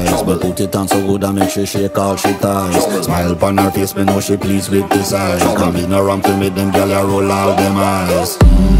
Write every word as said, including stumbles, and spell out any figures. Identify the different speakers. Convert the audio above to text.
Speaker 1: nice, but put it on so good and make she shake all she ties. Smile upon her face, me know she pleased with this eyes. Come in around to make them gyal a roll out them eyes.